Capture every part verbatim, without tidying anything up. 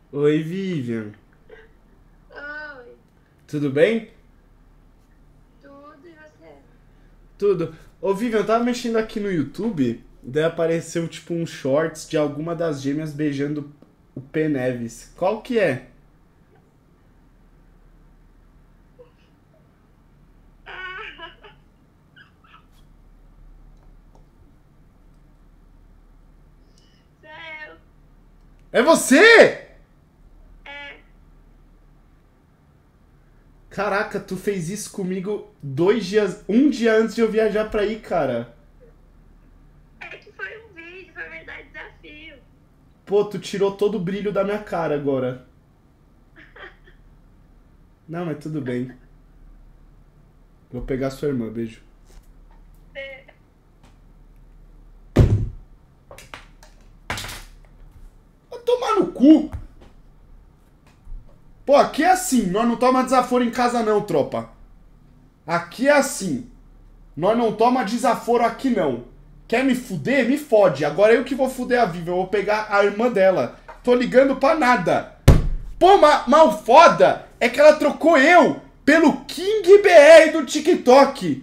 Oi, Vivian. Oi, Tudo bem? tudo e você? Tudo. Ô, Vivian, eu tava mexendo aqui no YouTube, daí apareceu tipo um shorts de alguma das gêmeas beijando o P. Neves. Qual que é? Ah, sou eu. É você? É, Caraca, tu fez isso comigo dois dias, um dia antes de eu viajar pra aí, cara. é que foi um vídeo, foi verdade, desafio. Pô, tu tirou todo o brilho da minha cara agora. Não, mas tudo bem. Vou pegar sua irmã, beijo. É, Vai tomar no cu! Pô, aqui é assim, nós não toma desaforo em casa não, tropa. Aqui é assim. Nós não toma desaforo aqui não. Quer me fuder? Me fode. Agora eu que vou fuder a Viva. Eu vou pegar a irmã dela. Tô ligando pra nada. Pô, ma mal foda é que ela trocou eu pelo King B R do TikTok.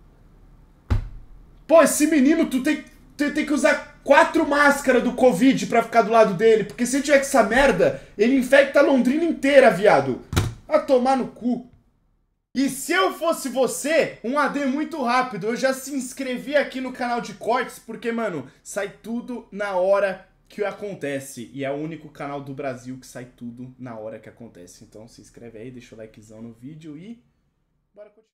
Pô, esse menino, tu tem, tu tem que usar quatro máscaras do Covid pra ficar do lado dele. Porque se ele tiver com essa merda, ele infecta a Londrina inteira, viado. A tomar no cu. E se eu fosse você, um A D muito rápido, eu já se inscrevi aqui no canal de cortes, porque, mano, sai tudo na hora que acontece. E é o único canal do Brasil que sai tudo na hora que acontece. Então se inscreve aí, deixa o likezão no vídeo e bora continuar.